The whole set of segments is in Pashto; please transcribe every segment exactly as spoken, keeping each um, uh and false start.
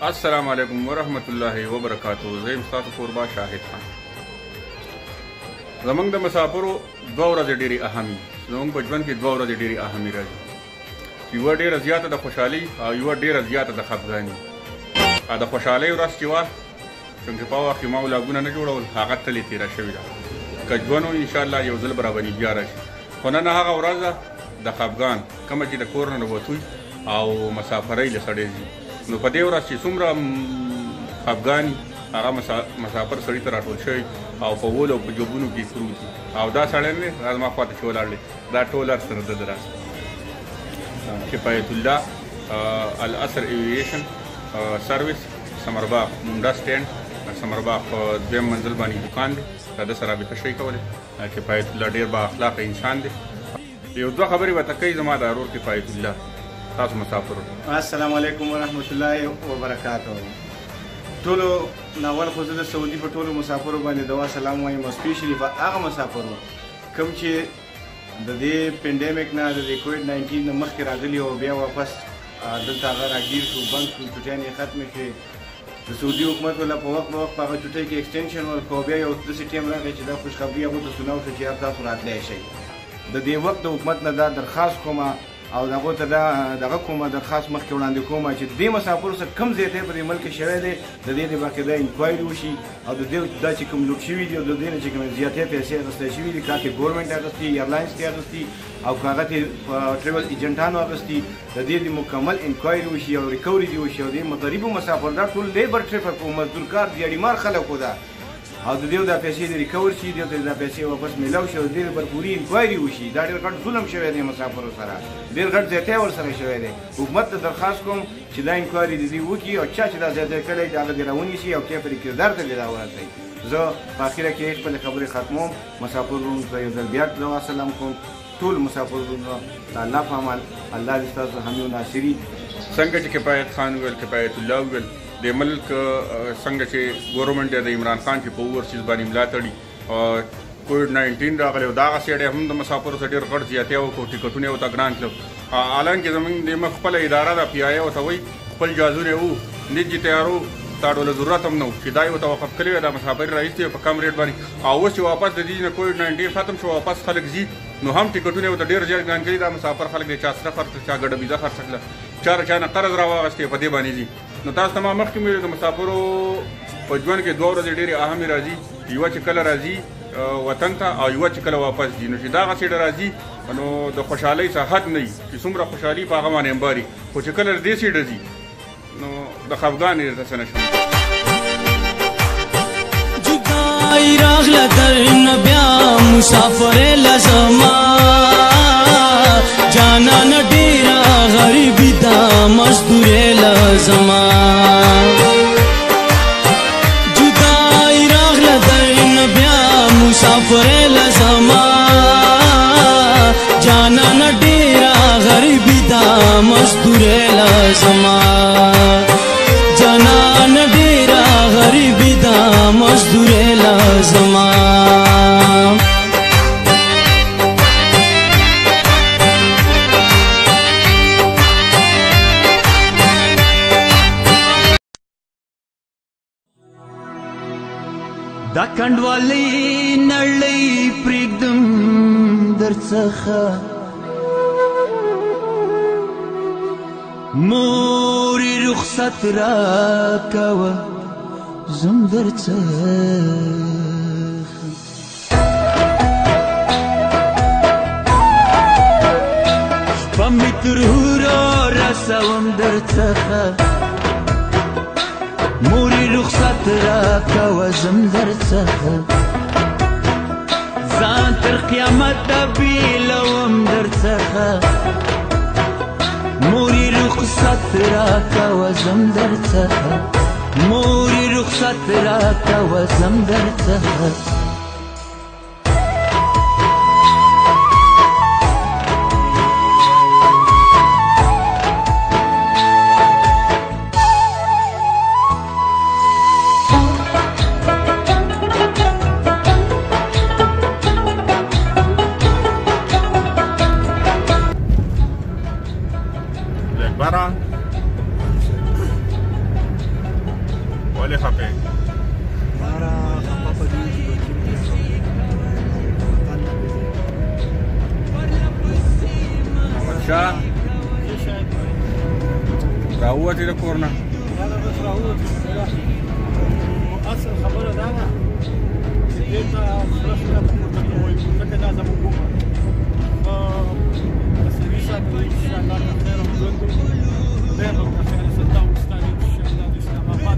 अस्सलाम वालेकुम वरहमतुल्लाहि वबरकातुहू। ज़ैम साथ कोरबा शाहिद खान। ज़मंग द मुसाफिरो दो ورځې ډېرې اهمي زموږ په ژوند کې دوه ورځې ډېرې اهمي راځي. یوه ډېره زیاته د خوشحالي او یوه ډېره زیاته د خفګاني. د خوشحالۍ ورځ چې وه چونکې په وخت کې ما ولاګونه نه جوړول هغه تلې تېره شوې ده. که ژوند و انشاءالله یو ځل به راباندې بیا راشي. خو نن هغه ورځ ده د خفګان کومه چې د کور نه وتوی او مسافرۍ له سړی ځي. نو په دې ورځ چې څومره خفګاني هغه مسافر سړي ته راټول شوی او په ولو په جوبونو کې پروت دي او دا سړی نه دی زما خواته چې ولاړ دی دا ټول هر سره د ده راځي. کفایت الله الاسر ایویشن سروس سمرباغ مونډا سټینډ سمرباغ په دویم منزل باندې دکان دی. دا د سره رابطه شئ کولی. کفایت الله ډېر با اخلاقه انسان دی. یو دوه خبرې ورته کوي زما د ورور کفایت الله. تاسو مسافر السلام علیکم ورحمت الله وبرکاته. ټولو ناول خو زه د سعودي په ټولو مسافرو باندې دوا سلام وایم، اسپیشلی په هغه مسافرو کوم چې د دې پینډیمیک نه د دې کووډ ناینټین نه مخکې راغلي او بیا واپس دلته هغه راګیر شو، بند شو، چوټیانې یې ختمې شوې. د سعودي حکومت والا په وخت په وخت په هغه چوټۍ کې ایکسټینشن ورکړو. بیا یو داسې ټیم راغی چې دا خوشخبري هغو ته سناو شو چې یار تاسو راتلی شئ. د دې وخت د حکومت نه دا درخواست کومه او دغه ته دا دغه کومه درخواست مخکې وړاندې کومه چې دې مسافرو سره کوم ځای ته په دې ملک شوی دی د دې د باقاعده انکوایري وشي او د دې دا چې کوم لوټ شوي دي او د دې نه چې کوم زیاتې پیسې اخیستل شوي دي کاته ګورنمنټ اخیستي، ایرلاینز کې اخیستي او کاغه ته ټریول ایجنټانو اخیستي، د دې د مکمل انکوایري وشي او ریکوري دی وشي او د مغربي مسافر دا ټول لیبر ټریفک او مزدور کار دیاړي مار خلکو ده او د دې د پیسې د ریکور شي د دې پیسې واپس میلاو شي او د دې پر پوری انکوایري وشي. دا ډېر غټ ظلم شوی دی مسافرو سره، ډېر غټ زیاتی ورسره شوی دی. حکومت ته درخواست کوم چې دا انکوایري د دې وکړي او چا چې دا زیاتی کړی د هغه دې راونیسي او کیف یې کردار ته دې راورسوي. زه په اخره کې خپلې خبرې ختموم. مسافرونو ته یو ځل بیا دعا سلام کوم. ټول مسافرونو د الله په امان الله دې ستاسو حامی او ناصري. څنګه چې کفایت خان ویل کفایت الله ویل د ملک څنګه چې ګورنمنټ د عمران خان چې په اوورسیز باندې ملا تړي کووډ ناینټین راغلی او دغه سیډ هم د مسافرو سره ډېر غټ زیاتی وکړو، ټکټونه یې ورته ګران کړل. حالانکې زموږ د مخ خپله اداره ده پی آی ورته وایي خپل جازونه یې وو نجي تیارو تا ډوله ضرورت هم نه و چې دا یې ورته وقف کړی وی دا مسافري راایستې په کم ریټ باندې او اوس چې واپس د دې نه کووډ ناینټین ختم شو واپس خلک ځي نو هم ټکټونه یې ورته ډېر زیات ګران کړي. دا مسافر خلک دی چا سره خرڅ چا ګډه ویزه خرڅ کړله چا چا نه قرض راواغېستې په دې باندې ځي. نو تاسو ته ما مخکې مې ویل د مسافرو په ژوند کې دوه ورځې ډېرې اهمې راځي. یوه چې کله راځي وطن ته او یوه چې کله واپس ځي. نو چې دغه سیډه راځي نو د خوشحالۍ څه حد نه وي چې څومره خوشحالي په هغه باندې امباري، خو چې کله دې سیډه ځي نو د خفګان یې درته څه نه شم. جدائی راغله درنه بیا مسافرې لزما جانان ډېره غریبي ده مزدورې لزما جدائی راغله درنه بیا مسافرې لزما جانان ډېره غریبي ده مزدورې لزما جانان ډېره غریبي ده مزدورې لزما دا کندوالی نړۍ پرېږدم درڅخه مورې رخصت راکوه زم درڅخه په مې تر هورو رسوم درڅخه مورې رخصت راکوه زم درڅخه ځان تر قیامته بیلوم درڅخه مورې رخصت راکوه زم درڅخه مورې رخصت راکوه زم درڅخه ولې خفه یې؟ مارا خفه په دې چې بچي مې وطن نه وځي. احمدشاه راووتې د کور نه؟ دا نه بس راووتې. اصل خبره دا ده چې دې ته زړه سره پورته کوئ ځکه دا زموږ کومه عصري صاحب انشاءالله که خیر او ژوند دی خدای به ورته خیر ستا او ستا دې انشاءالله د اسلام آباد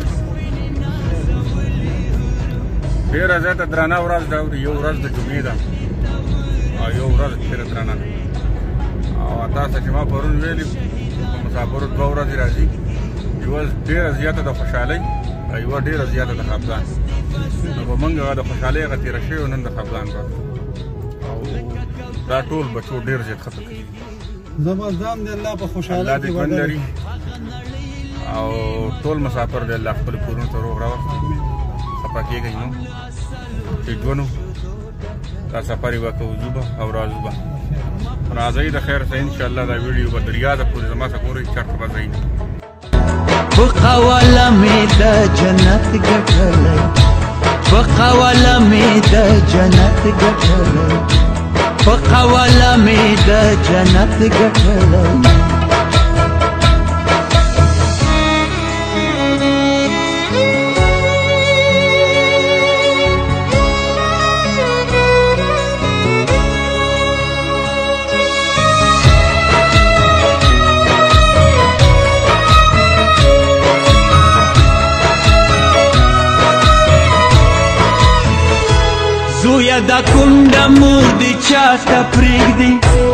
ډېره زیاته درانه ورځ ده یو ورځ د جمعې ده او یو ورځ ډېره درانه ده او تاسو چې ما پرون ویلي په مسافرو دوه ورځې راځي یوه ډېره زیاته د خوشحالۍ او یوه ډېره زیاته د خفګان نو به موږ هغه د خوشحالۍ هغه تېره شوې او نن د خفګان به او دا ټول بچو ډېر زیات خفه کوي. زبردام دی الله په خوشحالۍ الله دې ژوند لري او ټول مسافر دی الله خپل کورونو ته روغ راوستي خفه کېږئ نو چې ژوند دا سفر یې به کوو ځو به او راځو به راځئ د خیر سره انشاءالله دا ویډیو به تر یاده پورې زما څخه ګورئ چېرته به ځئ نه په قواله مې د جنت ګټلی په قواله مې د جنت ګټلی په قواله مې د جنت ګټلی زویا دا کونډه مور دې چاته پرېږدي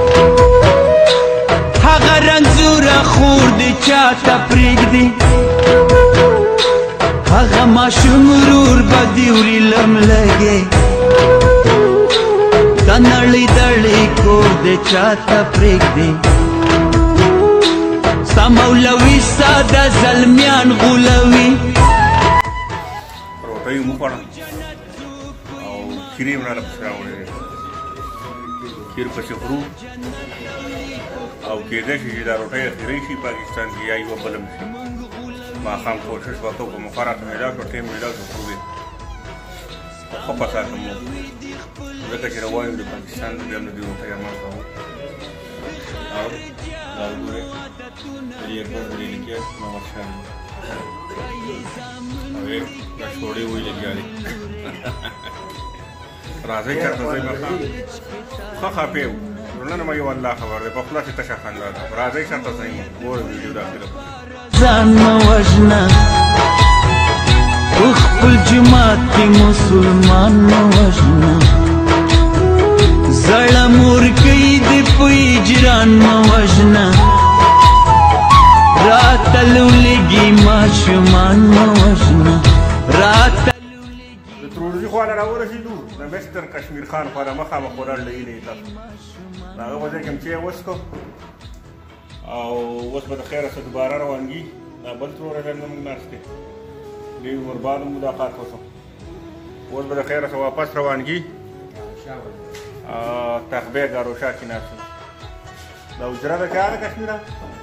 هغه رنځوره خور دې چاته پرېږدي هغه ماشوم ورور به دې وړي لملګې دا نړۍ دړې کور دې چاته پرېږدي ستا مولوي ساده زلمیان غولوي روټۍ مو خوړه کیرې مې راله پسې راوړې کیر پسې خورو او کېدای شي چې دا روټۍ اخري شي پاکستان کې یا یوه بله شي ماښام کوشش به کوو که موقع راته میلاو شو ټیم میلاو شو خورو ښه په ساتم مو ځکه چې روان یو د پاکستان بیا هم د دې روټۍ عمل کوو او دا وګورئ دې اکبر دې لیکیا نوشان او دا شوړې ویې لګیا دي راځئ چېرته ځئ به ښه خفې وو نن مې یو الله خبر دی په خوله چې تشه خندا ده راځئ چېرته ځئ مو ګوره ویډیو د اخره ځان مه وژنه په خپل جومات کې مسلمان مه وژنه زړه مور کوي د په هجران مه وژنه راته لولېږي ماشومان مه وژنه راته ترورزي خواله راورسېدو د مستر کشمیر خان خواله مخامخ ولاړ لیدلی تاسو د هغه په ځای کې م چای وڅښو او اوس به د خیره څه دوباره روانګي دا بل تروره ځای نه موږ ناست دی ډېر عمر بعد ملاقات وشو اوس به د خیره څه واپس روانګي تخبې ګاروشا کې ناست دا اجره د چا ده کشمیره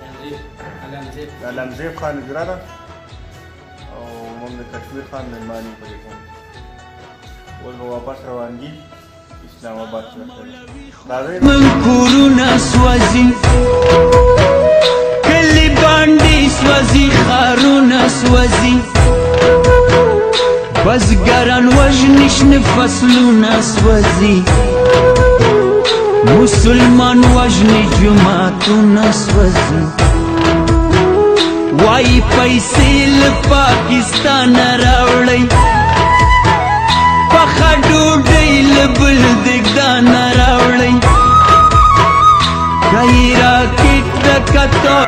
د علمزیب خان اجره ده او موږ د کشمیر خان مېلماني پرې کوو اوس به واپس روانګي اسلام آباد ته من کورونه سوځي کلي باندې سوځي ښارونه سوځي بزګران وژني شنه فصلونه سوځي مسلمان وژني جوماتونه سوځي وایي پیسې له پاکستانه راوړئ پخه ډوډۍ له بل دګدانه راوړئ کای راکټ د کتو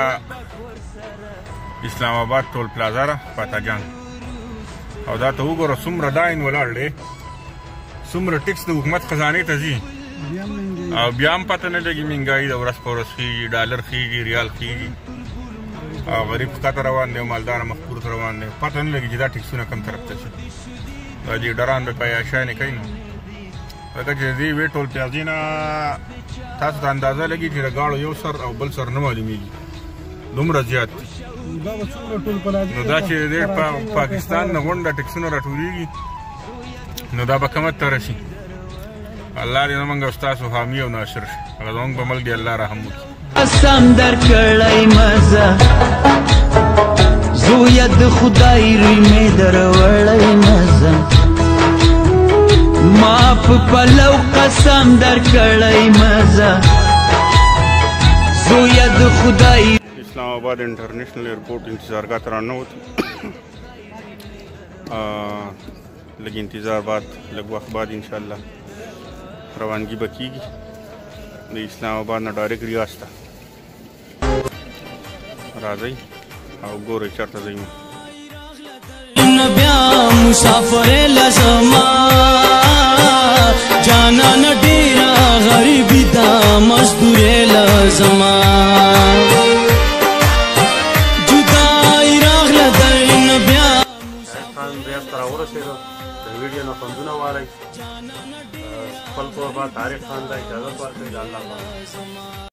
اسلام آباد ټول پلازا ده پاتا جان او دا ته وګوره څومره لاین ولاړ دی څومره ټکس د حکومت خزانې ته ځي او بیا هم پته نه لګي مهنګایي د ورځ په ورځ خېږي ډالر خېږي ریال خېږي او غریب ښکته روان دی او مالداره مخ پورته روان دی پته نه لګي چې دا ټکسونه کوم طرف ته شي دا دې ډران به په عیاشانې کوي نو ځکه چې د دې وې ټول پیازي نه تاسو ته اندازه لګي چې د ګاړو یو سر او بل سر نه معلومیږي دومره زیات دي دا به څومره ټول په راځي نو دا چې د پاکستان نه غونډه ټکسونه راټولېږي نو دا به کمه ته رسي. الله دې زموږ او ستاسو حامي او ناصر شي. هغه زموږ په ملک دې الله رحم وکړي. قسم درکړی مزه زویه د خدای روی مې دروړی نظم ما په پلو قسم درکړی مزه زویه د خدای. اسلام آباد انٹرنیشنل ایئرپورٹ انتظارگاہ ترانہ ہوتی لگ انتظار بعد لگ وقت بعد انشاءاللہ روانگی بکی گی اسلام آباد نه ډایرکټ ریاض ته راځئ او ګورئ چېرته ځئ. بیا مسافر لزما جانان ډېره غریبي ده مزدورې لزما جدای راغله درنه بیا خان ریاض ته راورسېدو. د ویډیو نه خوندونه واړئ. خپل کوربه طارق خان ته اجازت ورکړئ. د الله پاک